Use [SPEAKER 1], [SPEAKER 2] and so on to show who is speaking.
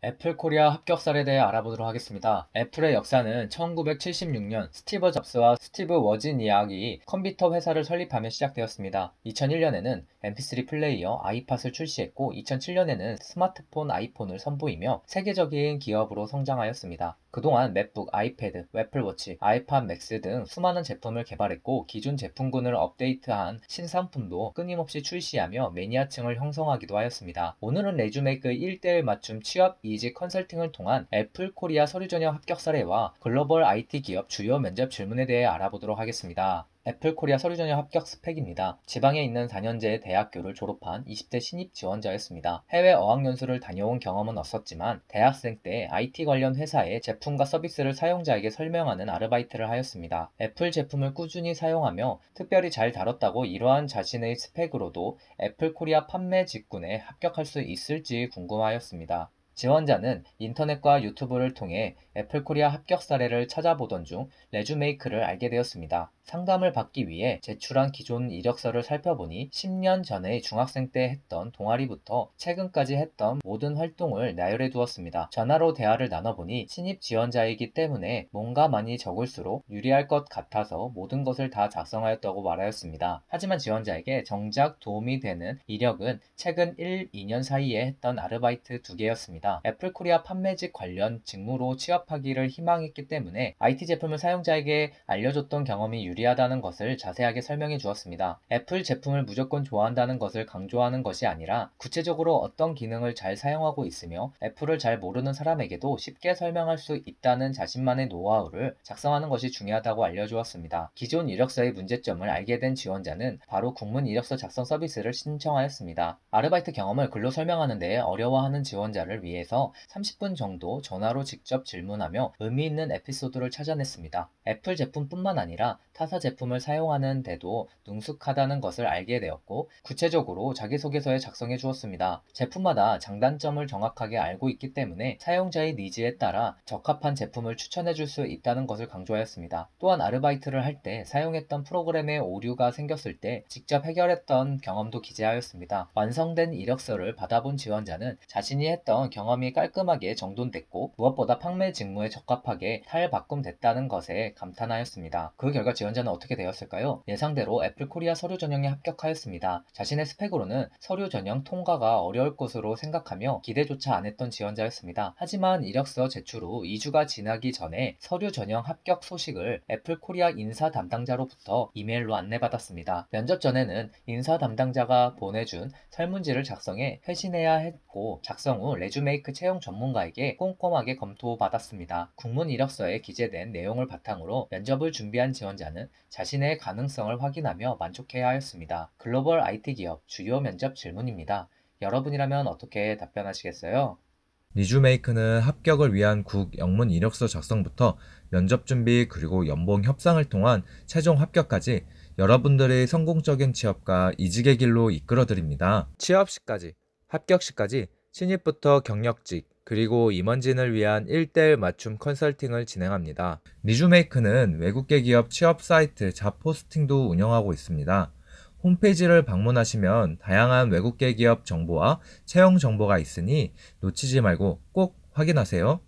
[SPEAKER 1] 애플 코리아 합격 사례에 대해 알아보도록 하겠습니다. 애플의 역사는 1976년 스티브 잡스와 스티브 워즈니악이 컴퓨터 회사를 설립하며 시작되었습니다. 2001년에는 mp3 플레이어 아이팟을 출시했고 2007년에는 스마트폰 아이폰을 선보이며 세계적인 기업으로 성장하였습니다. 그동안 맥북, 아이패드, 애플워치, 아이팟 맥스 등 수많은 제품을 개발했고 기존 제품군을 업데이트한 신상품도 끊임없이 출시하며 매니아층을 형성하기도 하였습니다. 오늘은 레주메이크 1대1 맞춤 취업 이직 컨설팅을 통한 애플 코리아 서류 전형 합격 사례와 글로벌 IT 기업 주요 면접 질문에 대해 알아보도록 하겠습니다. 애플 코리아 서류 전형 합격 스펙입니다. 지방에 있는 4년제 대학교를 졸업한 20대 신입 지원자였습니다. 해외 어학연수를 다녀온 경험은 없었지만 대학생 때 IT 관련 회사의 제품과 서비스를 사용자에게 설명하는 아르바이트를 하였습니다. 애플 제품을 꾸준히 사용하며 특별히 잘 다뤘다고 이러한 자신의 스펙으로도 애플 코리아 판매 직군에 합격할 수 있을지 궁금하였습니다. 지원자는 인터넷과 유튜브를 통해 애플 코리아 합격 사례를 찾아보던 중 레주메이크를 알게 되었습니다. 상담을 받기 위해 제출한 기존 이력서를 살펴보니 10년 전에 중학생 때 했던 동아리부터 최근까지 했던 모든 활동을 나열해 두었습니다. 전화로 대화를 나눠보니 신입 지원자이기 때문에 뭔가 많이 적을수록 유리할 것 같아서 모든 것을 다 작성하였다고 말하였습니다. 하지만 지원자에게 정작 도움이 되는 이력은 최근 1, 2년 사이에 했던 아르바이트 2개였습니다. 애플 코리아 판매직 관련 직무로 취업하기를 희망했기 때문에 IT 제품을 사용자에게 알려줬던 경험이 유리하다는 것을 자세하게 설명해 주었습니다. 애플 제품을 무조건 좋아한다는 것을 강조하는 것이 아니라 구체적으로 어떤 기능을 잘 사용하고 있으며 애플을 잘 모르는 사람에게도 쉽게 설명할 수 있다는 자신만의 노하우를 작성하는 것이 중요하다고 알려주었습니다. 기존 이력서의 문제점을 알게 된 지원자는 바로 국문 이력서 작성 서비스를 신청하였습니다. 아르바이트 경험을 글로 설명하는 데 어려워하는 지원자를 위해서 30분 정도 전화로 직접 질문하며 의미 있는 에피소드를 찾아냈습니다. 애플 제품뿐만 아니라 타사 제품을 사용하는 데도 능숙하다는 것을 알게 되었고 구체적으로 자기소개서에 작성해 주었습니다. 제품마다 장단점을 정확하게 알고 있기 때문에 사용자의 니즈에 따라 적합한 제품을 추천해 줄 수 있다는 것을 강조하였습니다. 또한 아르바이트를 할 때 사용했던 프로그램에 오류가 생겼을 때 직접 해결했던 경험도 기재하였습니다. 완성된 이력서를 받아본 지원자는 자신이 했던 경험이 깔끔하게 정돈됐고 무엇보다 판매 직무에 적합하게 탈바꿈됐다는 것에 감탄하였습니다. 그 결과 지원자는 어떻게 되었을까요? 예상대로 애플 코리아 서류 전형에 합격하였습니다. 자신의 스펙으로는 서류 전형 통과가 어려울 것으로 생각하며 기대조차 안 했던 지원자였습니다. 하지만 이력서 제출 후 2주가 지나기 전에 서류 전형 합격 소식을 애플 코리아 인사 담당자로부터 이메일로 안내받았습니다. 면접 전에는 인사 담당자가 보내준 설문지를 작성해 회신해야 했고 작성 후 레주메이크 채용 전문가에게 꼼꼼하게 검토받았습니다. 국문 이력서에 기재된 내용을 바탕으로 면접을 준비한 지원자는 자신의 가능성을 확인하며 만족해야 하였습니다. 글로벌 IT 기업 주요 면접 질문입니다. 여러분이라면 어떻게 답변하시겠어요?
[SPEAKER 2] 리주메이크는 합격을 위한 국 영문 이력서 작성부터 면접 준비 그리고 연봉 협상을 통한 최종 합격까지 여러분들의 성공적인 취업과 이직의 길로 이끌어드립니다. 취업 시까지, 합격 시까지 신입부터 경력직, 그리고 임원진을 위한 1대1 맞춤 컨설팅을 진행합니다. 리주메이크는 외국계 기업 취업 사이트 잡포스팅도 운영하고 있습니다. 홈페이지를 방문하시면 다양한 외국계 기업 정보와 채용 정보가 있으니 놓치지 말고 꼭 확인하세요.